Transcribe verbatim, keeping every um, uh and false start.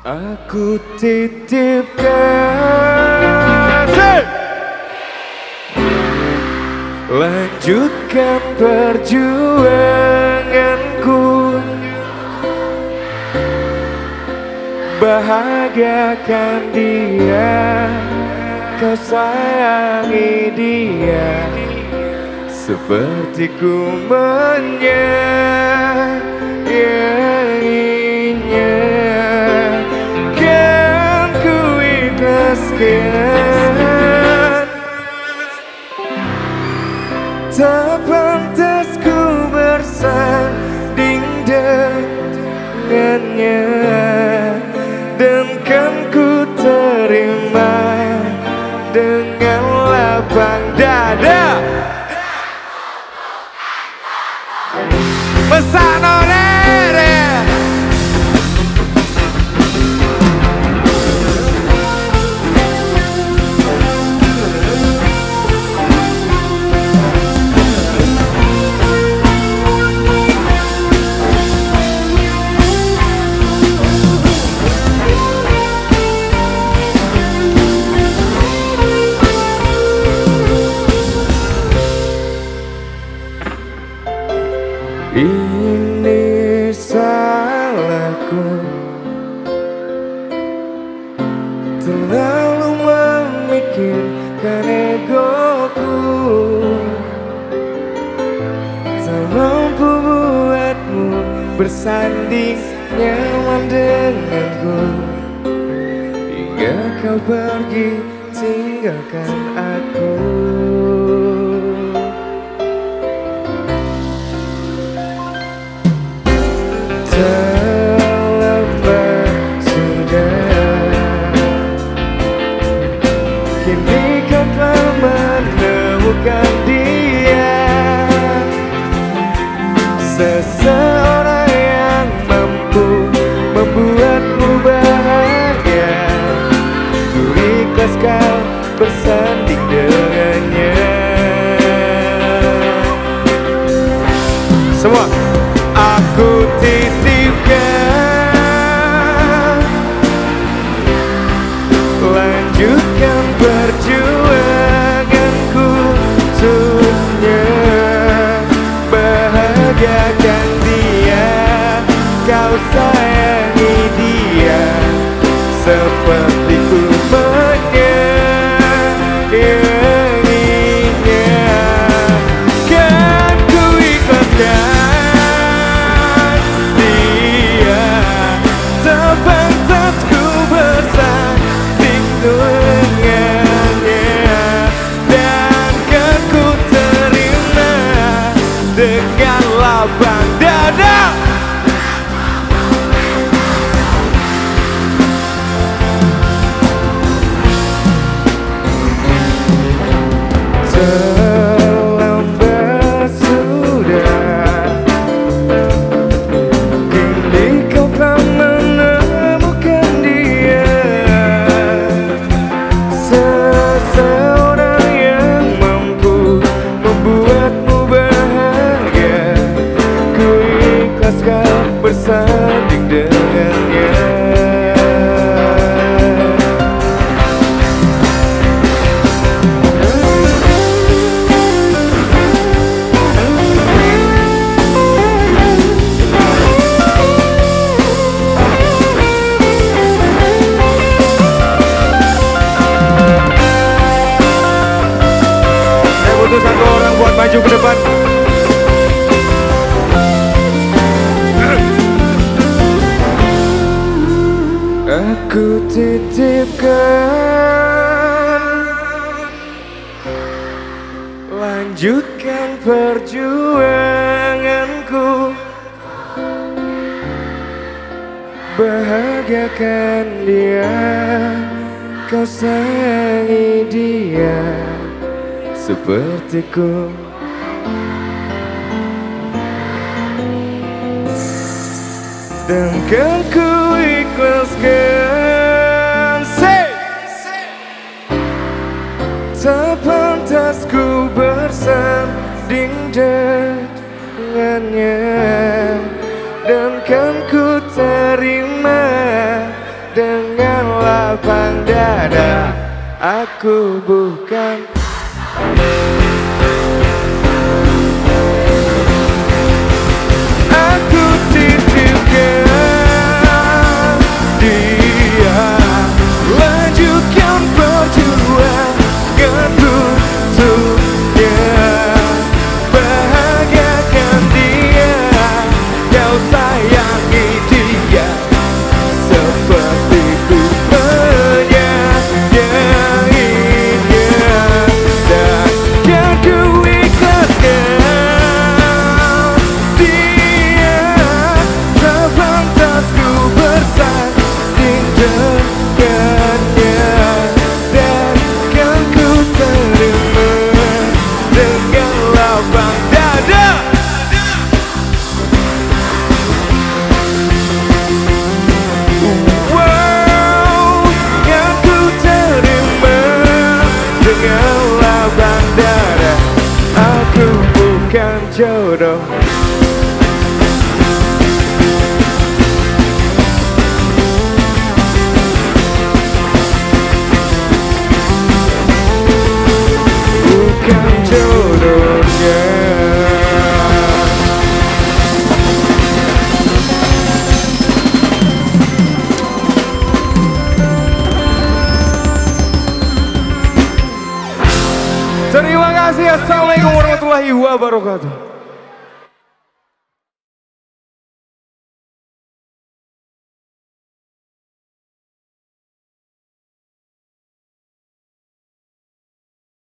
Aku titipkan, hey! Lanjutkan perjuanganku, bahagiakan dia, kau sayangi dia, seperti ku menyayanginya. Kan ku ikhlaskan, tak pantas ku bersanding dengannya, dan kan ku terima dengan lapang dada. Mesano lere, ini salahku, terlalu memikirkan egoku, tak mampu buatmu bersanding nyaman denganku, hingga kau pergi tinggalkan aku. Terlambat sudah, kini kau telah menemukan dia, seseorang yang mampu membuatmu bahagia. Ku ikhlas kau bersanding dengannya. Semua. Aku titipkan, lanjutkan perjuanganku untuknya, bahagiakan dia, kau sayangi dia, seperti ku menyayanginya. Kan ku ikhlaskan, dengan lapang dada. Terlambat sudah, kini kau telah menemukan dia, seseorang yang mampu membuatmu kau bersanding dengannya. Saya butuh satu orang buat maju ke depan. Aku titipkan, lanjutkan perjuanganku, bahagiakan dia, kau sayangi dia, sepertiku. Dan kan ku ikhlaskan, say, tak pantas ku bersanding dengannya, dan kan ku terima lapang dada. Aku bukan Aku titipkan dia, lanjutkan perjuanganku untuknya. Bahagiakan dia, kau sayangi dia seperti ku menyayanginya. Dan kan ku ikhlaskan dia, tak pantas ku bersanding dengannya. Dan kan ku terima dengan lapang dada. Wow, yang ku terima dengan lapang dada. Aku bukan jodoh. Bukan jodohnya. Terima kasih. Assalamualaikum warahmatullahi wabarakatuh.